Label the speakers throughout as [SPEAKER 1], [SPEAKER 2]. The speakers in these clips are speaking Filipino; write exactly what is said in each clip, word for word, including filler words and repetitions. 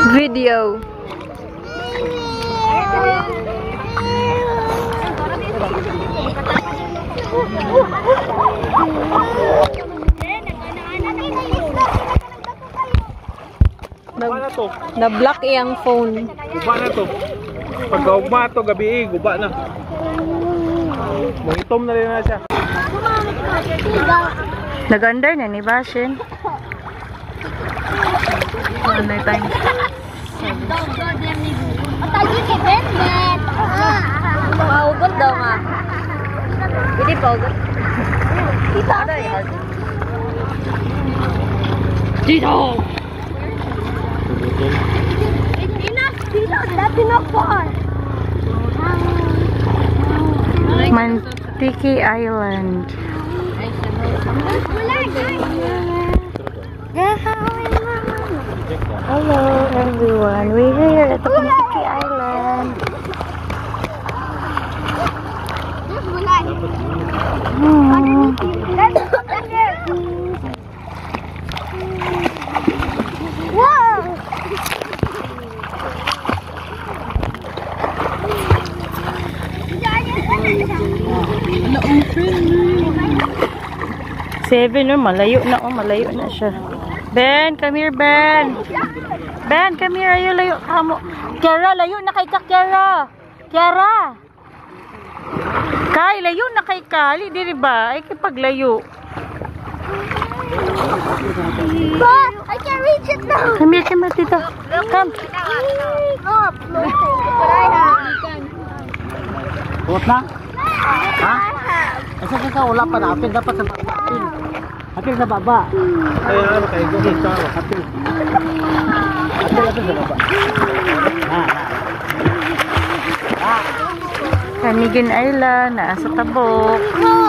[SPEAKER 1] Video. Na-block iyang phone.
[SPEAKER 2] Guba na to. Pagka ugma to gabi, guba na. Mangitom na rin na siya.
[SPEAKER 1] Nag-under na ni Bashin. Ano na time? Paugot daw nga. Hindi paugot. Dito. Dito! Mantigue Island. Hello everyone, we're here at the Mantigue Island. Hmm. Seven, oh, malayo na, oh, malayo na siya. Ben, come here, Ben. Ben, come here, ayo, layo. Kamo. Kiara, layo na kay ka, Kiara. Kiara. Kay, layo na kay Kali, di ba? Ay, kipaglayo.
[SPEAKER 3] But I can't reach it now.
[SPEAKER 1] Come here, come here, tito. Come.
[SPEAKER 3] Stop. But I have.
[SPEAKER 4] Buot na? Ha? Kasi ka wala pa natin, dapat sa baba. Hapil sa baba.
[SPEAKER 2] Kaya ano kayo gawin sa hapil.
[SPEAKER 4] Hapil hapil sa baba. Ha, ha.
[SPEAKER 1] Camiguin Island, nasa tabok.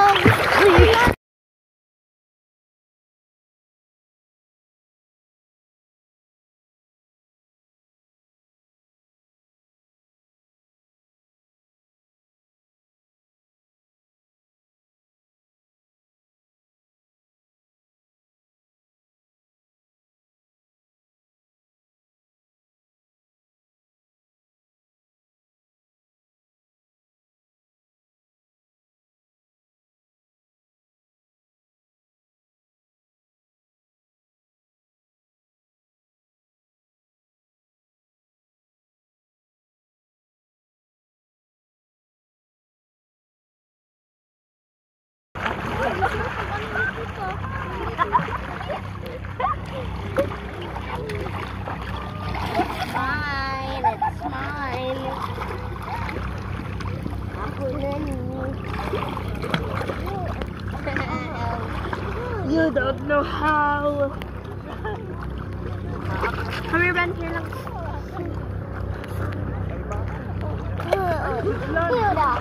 [SPEAKER 3] Smile, let's smile. Ako nani. You don't know how. Come here, Ben. Here, look. Hilda.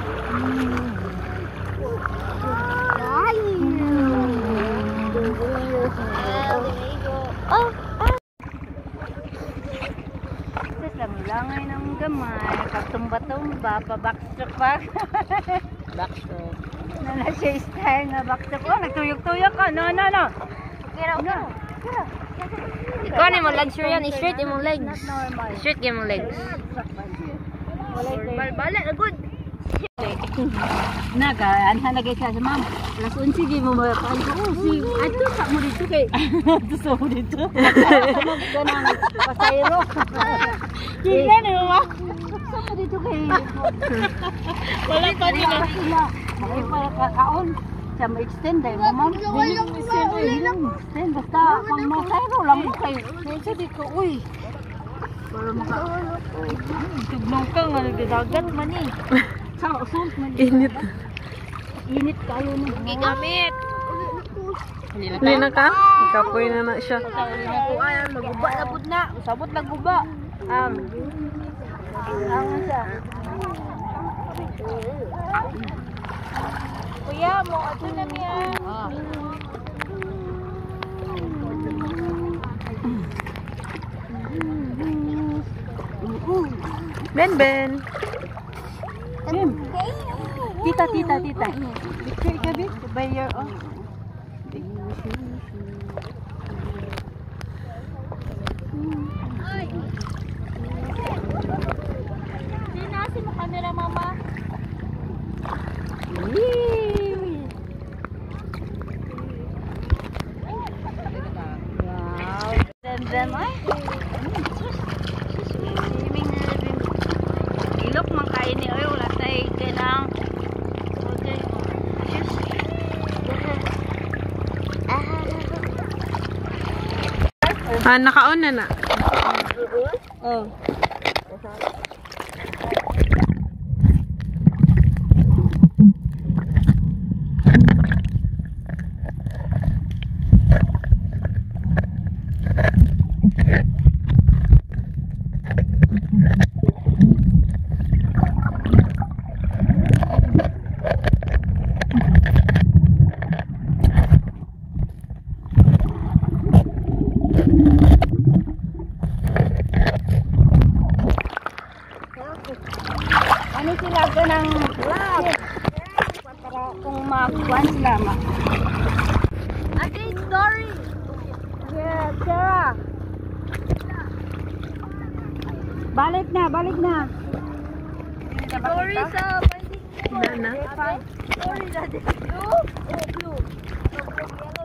[SPEAKER 3] Oh,
[SPEAKER 1] Langay ng gamay, pagtumba-tumba, pa-backstroke pa.
[SPEAKER 4] Backstroke.
[SPEAKER 1] Nala siya style na backstroke. Oh, nagtuyok-tuyok ka. No, no, no.
[SPEAKER 3] Kira,
[SPEAKER 1] No.
[SPEAKER 3] ikaw na mo legs yan. Straight yung legs. Straight yung legs. Bal-bala na good.
[SPEAKER 1] Naga, anha lagay siya sa ma'am. Alas unsi di mo mapaan ko. Oh, si, ato sa mo dito kay. Ato sa mo dito. Magda ng pasayro. Kaya na mo. Sa mo dito kay. Wala pa rin na. Ay para kakaon. Sa ma-extend dahil mo ma'am. Extend basta pang masayro lang mo kayo. Sa dito, uy. Para maka... Tugnong ka nga nagdadagat man eh. Sa usult man eh. Init. Init kayo na.
[SPEAKER 3] Gigamit.
[SPEAKER 1] Hindi na ka? Ikapoy na na siya.
[SPEAKER 3] Ayan, maguba na pud na. Usabot na guba. Um. Ang siya. Kuya, mo ato na miya. Ah.
[SPEAKER 1] Ben, Ben. Ben. Tita, tita, tita. Picture ka, Ben. By your own.
[SPEAKER 5] Ah, naka-on na na.
[SPEAKER 1] Oh. Ano sila ka ng lab? Para kung mag-one sila ma.
[SPEAKER 3] Ate, story.
[SPEAKER 1] Yeah, Sarah. Balik na, balik na.
[SPEAKER 3] Story sa finding.
[SPEAKER 5] Na na.
[SPEAKER 3] Story na dito. Blue. Oh, blue.